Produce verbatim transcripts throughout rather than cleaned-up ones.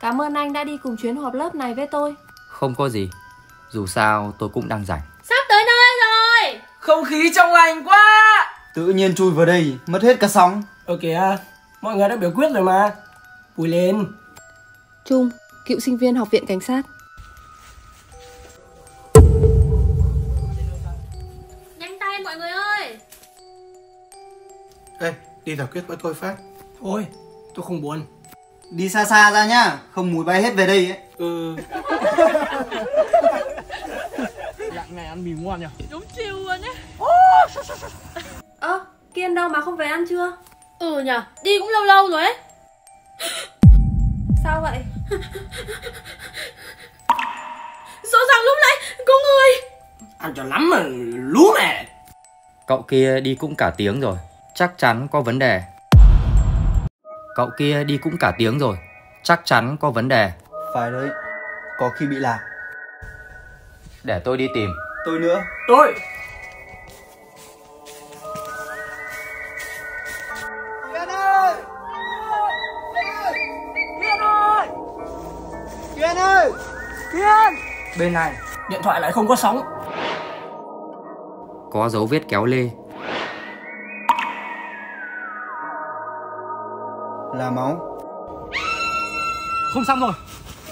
Cảm ơn anh đã đi cùng chuyến họp lớp này với tôi. Không có gì, dù sao tôi cũng đang rảnh. Sắp tới nơi rồi. Không khí trong lành quá. Tự nhiên chui vào đây, mất hết cả sóng. Ơ kìa, mọi người đã biểu quyết rồi mà. Vui lên. Trung, cựu sinh viên học viện cảnh sát. Nhanh tay mọi người ơi. Ê, đi thảo quyết với tôi phát. Thôi, tôi không buồn. Đi xa xa ra nhá, không mùi bay hết về đây ấy. Ừ. Lạng này ăn mì ngon nhỉ? Đúng chiều luôn ấy. Ơ, à, Kiên đâu mà không về ăn chưa? Ừ nhờ, đi cũng lâu lâu rồi ấy. Sao vậy? Rõ ràng lúc nãy có người. Ăn cho lắm mà lú mẹ. Cậu kia đi cũng cả tiếng rồi, chắc chắn có vấn đề. Cậu kia đi cũng cả tiếng rồi, chắc chắn có vấn đề. Phải đấy, có khi bị lạc. Để tôi đi tìm. Tôi nữa. Tôi. Kiên ơi! Kiên ơi! Kiên ơi! Kiên! Bên này, điện thoại lại không có sóng. Có dấu vết kéo lê. Là máu. Không xong rồi.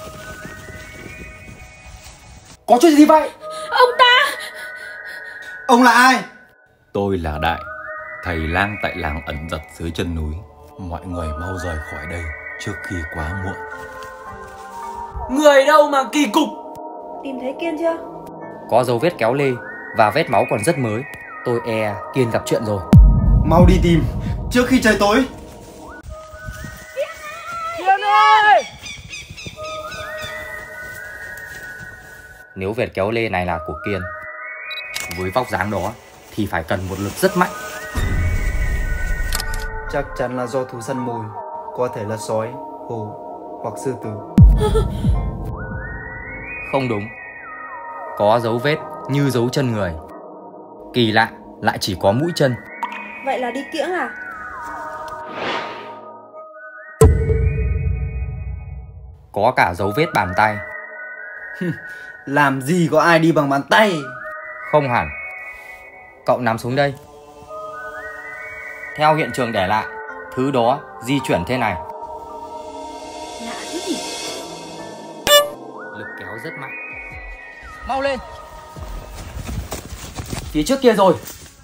Có chuyện gì vậy? Ông ta. Ông là ai? Tôi là Đại, thầy lang tại làng ẩn giật dưới chân núi. Mọi người mau rời khỏi đây trước khi quá muộn. Người đâu mà kỳ cục. Tìm thấy Kiên chưa? Có dấu vết kéo lê và vết máu còn rất mới. Tôi e Kiên gặp chuyện rồi. Mau đi tìm, trước khi trời tối. Kiên ơi! Nếu vết kéo lê này là của Kiên, với vóc dáng đó thì phải cần một lực rất mạnh. Chắc chắn là do thú săn mồi, có thể là sói, hổ hoặc sư tử. Không đúng. Có dấu vết như dấu chân người. Kỳ lạ, lại chỉ có mũi chân. Vậy là đi kiễng à? Có cả dấu vết bàn tay. Làm gì có ai đi bằng bàn tay? Không hẳn. Cậu nằm xuống đây. Theo hiện trường để lại, thứ đó di chuyển thế này. Lạ thế nhỉ? Lực kéo rất mạnh. Mau lên. Phía trước kia rồi.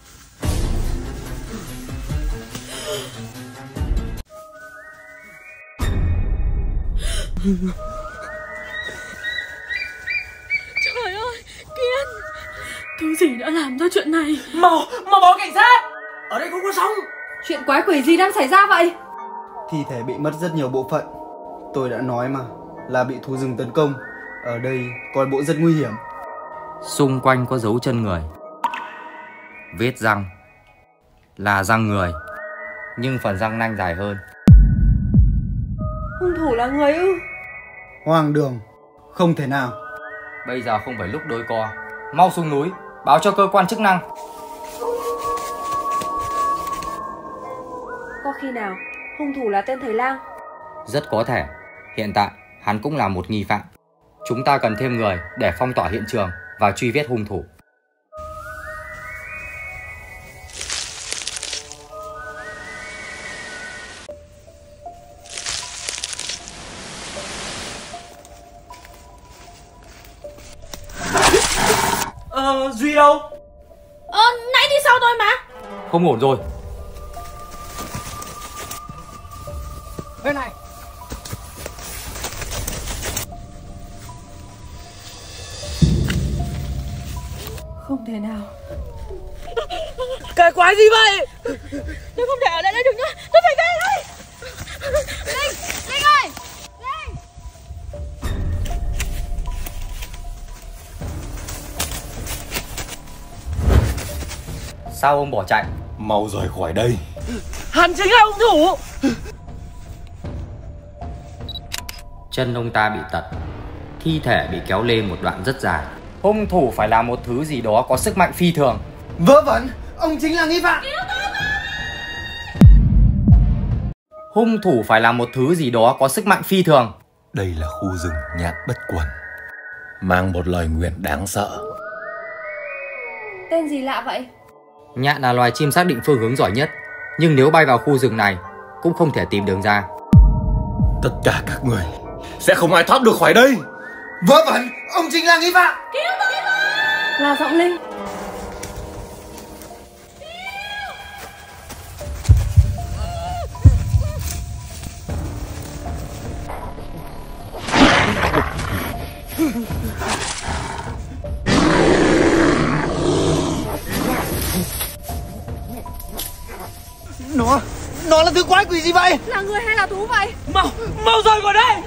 Trời ơi, Kiên. Thứ gì đã làm ra chuyện này? Mau, mau báo cảnh sát. Ở đây không có sóng. Chuyện quái quỷ gì đang xảy ra vậy? Thi thể bị mất rất nhiều bộ phận. Tôi đã nói mà, là bị thú rừng tấn công. Ở đây coi bộ rất nguy hiểm. Xung quanh có dấu chân người. Vết răng là răng người, nhưng phần răng nanh dài hơn. Hung thủ là người ư? Hoang đường, không thể nào. Bây giờ không phải lúc đôi co. Mau xuống núi, báo cho cơ quan chức năng. Có khi nào hung thủ là tên thầy lang? Rất có thể. Hiện tại hắn cũng là một nghi phạm. Chúng ta cần thêm người để phong tỏa hiện trường và truy vết hung thủ. Ờ, Duy đâu? Ờ, nãy đi sau tôi mà. Không ổn rồi. Bên này. Không thể nào. Cái quái gì vậy? Tôi không thể ở lại đây được nữa. Tôi phải về đây. Linh, Linh ơi. Linh. Sao ông bỏ chạy? Mau rời khỏi đây. Hắn chính là hung thủ. Chân ông ta bị tật, thi thể bị kéo lê một đoạn rất dài. Hung thủ phải là một thứ gì đó có sức mạnh phi thường. Vớ vẩn, ông chính là nghi phạm. Hung thủ phải là một thứ gì đó có sức mạnh phi thường. Đây là khu rừng nhạn bất quần, mang một lời nguyền đáng sợ. Tên gì lạ vậy? Nhạn là loài chim xác định phương hướng giỏi nhất, nhưng nếu bay vào khu rừng này cũng không thể tìm đường ra. Tất cả các người sẽ không ai thoát được khỏi đây. Vớ vẩn, ông chính là nghi phạm. Là giọng Linh. Nó, nó là thứ quái quỷ gì vậy? Là người hay là thú vậy? Mau, mau rời khỏi đây.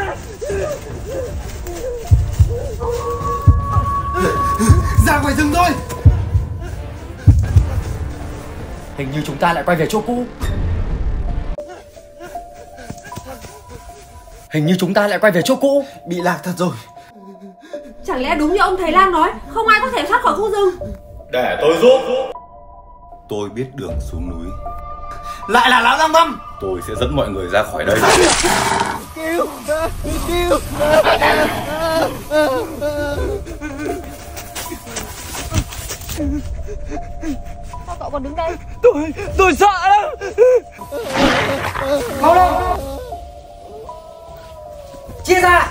Ra ngoài rừng thôi. Hình như chúng ta lại quay về chỗ cũ. Hình như chúng ta lại quay về chỗ cũ. Bị lạc thật rồi. Chẳng lẽ đúng như ông thầy Lang nói, không ai có thể thoát khỏi khu rừng? Để tôi giúp. Tôi biết đường xuống núi. Lại là lão Lăng Băm. Tôi sẽ dẫn mọi người ra khỏi đây. Cứu, cứu. Sao cậu còn đứng đây? Tôi, tôi sợ lắm. Mau lên. Chia ra.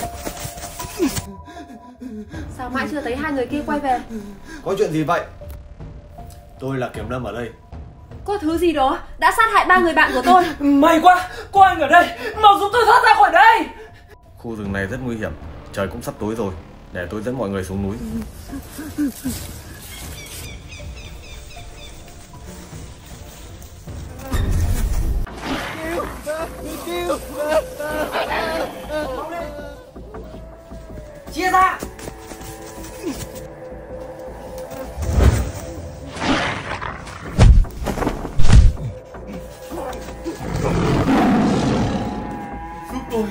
Sao mãi chưa thấy hai người kia quay về? Có chuyện gì vậy? Tôi là Kiểm Lâm ở đây. Có thứ gì đó đã sát hại ba người bạn của tôi. May quá, có anh ở đây. Mau giúp tôi thoát ra khỏi đây. Khu rừng này rất nguy hiểm, trời cũng sắp tối rồi. Để tôi dẫn mọi người xuống núi. Chia ra. Giúp tôi.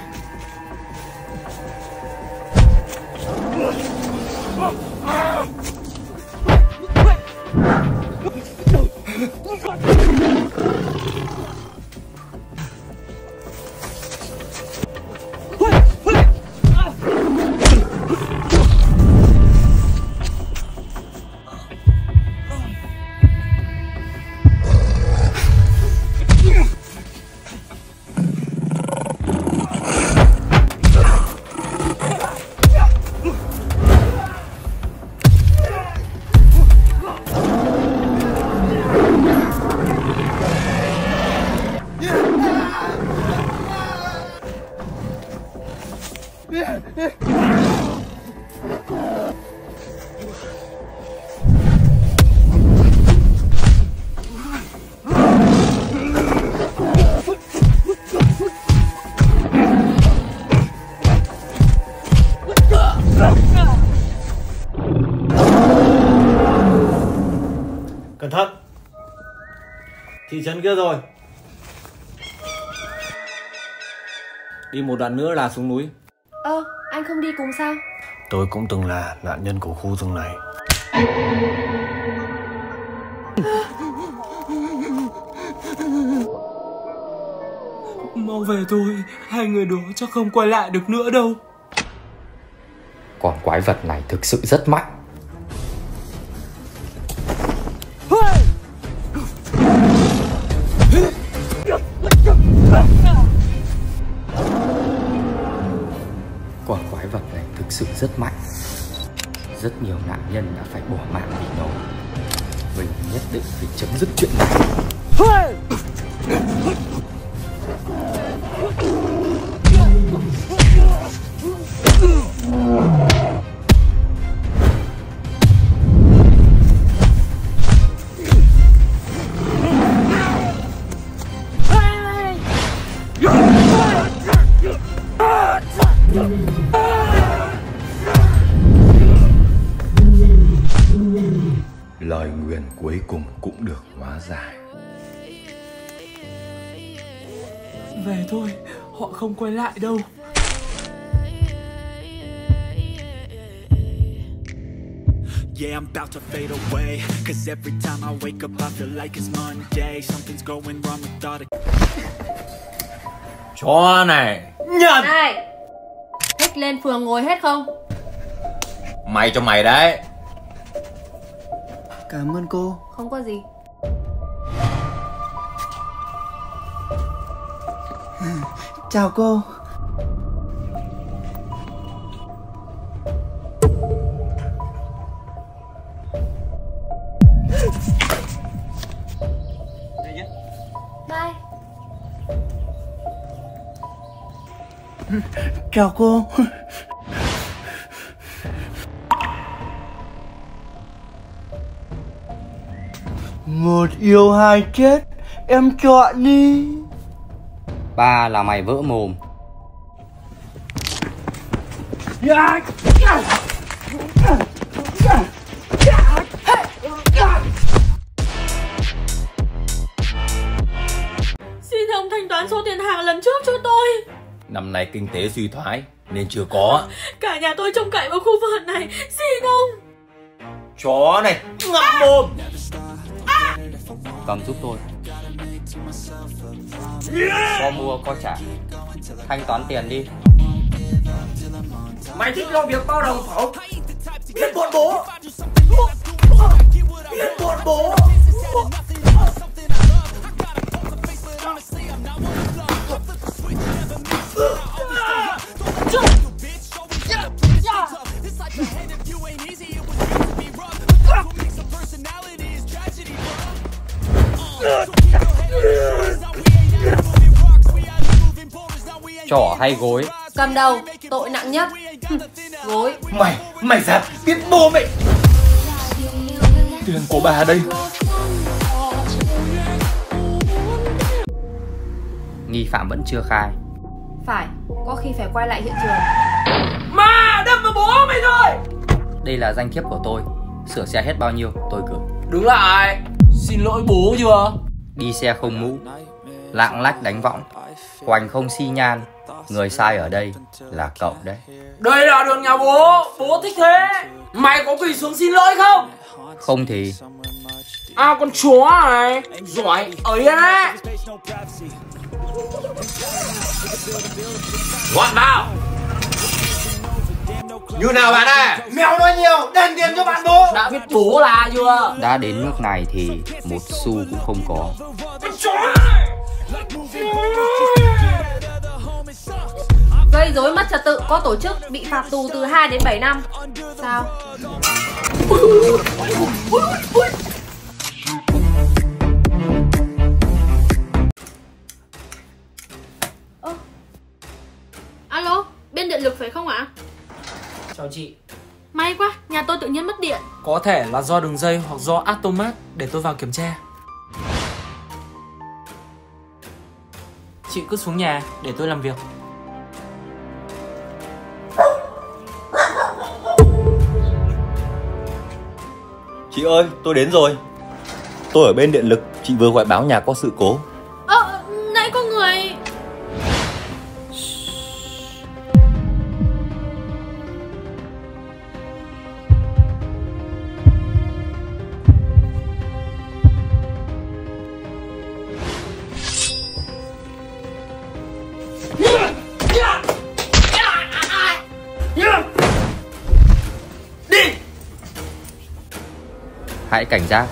Cẩn thận. Thị trấn kia rồi. Đi một đoạn nữa là xuống núi. Ơ, anh không đi cùng sao? Tôi cũng từng là nạn nhân của khu rừng này. Mau về thôi, hai người đó chắc không quay lại được nữa đâu. Con quái vật này thực sự rất mạnh. Con quái vật này thực sự rất mạnh. Rất nhiều nạn nhân đã phải bỏ mạng vì nó. Mình nhất định phải chấm dứt chuyện này. Lời nguyền cuối cùng cũng được hóa giải. Về thôi, họ không quay lại đâu. Yeah, I'm about to fade away, cause every time I wake up I feel like it's Monday. Something's going wrong with all the... Chó này. Nhận. Này, khách lên phường ngồi hết không? Mày cho mày đấy. Cảm ơn cô. Không có gì. Chào cô. Bye. Chào cô. Một yêu hai chết, em chọn đi. Ba là mày vỡ mồm. Xin ông thanh toán số tiền hàng lần trước cho tôi. Năm nay kinh tế suy thoái nên chưa có. Cả nhà tôi trông cậy vào khu vườn này. Xin ông. Chó này, ngậm mồm. Cầm giúp tôi. Có mua có trả. Thanh toán tiền đi. Mày thích lo việc bao đồng phẩu. Biết bọn bố. Biết bọn bố. Trỏ hay gối? Cầm đầu, tội nặng nhất. Gối. Mày, mày dám biết bố mày. Tiền của bà đây. Nghi phạm vẫn chưa khai. Phải, có khi phải quay lại hiện trường. Mà đâm vào bố mày rồi. Đây là danh thiếp của tôi. Sửa xe hết bao nhiêu tôi cử. Đứng lại. Xin lỗi bố chưa? Đi xe không mũ, lạng lách đánh võng, quanh không xi nhan. Người sai ở đây là cậu đấy. Đây là đường nhà bố. Bố thích thế. Mày có quỳ xuống xin lỗi không? Không thì À con chó này. Giỏi ấy đấy. Ngoạn vào. Như nào bạn à? Mèo nói nhiều, đền tiền cho bạn bố. Đã biết bố là chưa? đã đến nước này thì một xu cũng không có. Gây rối mất trật tự có tổ chức bị phạt tù từ hai đến bảy năm. Sao? Ơ. Alo, bên điện lực phải không ạ? Chào chị. May quá, nhà tôi tự nhiên mất điện. Có thể là do đường dây hoặc do Atomat. Để tôi vào kiểm tra. Chị cứ xuống nhà để tôi làm việc. Chị ơi, tôi đến rồi. Tôi ở bên điện lực, chị vừa gọi báo nhà có sự cố. Ờ, nãy có người... Hãy cảnh giác.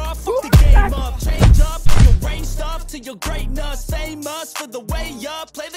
Your greatness, famous for the way up, play the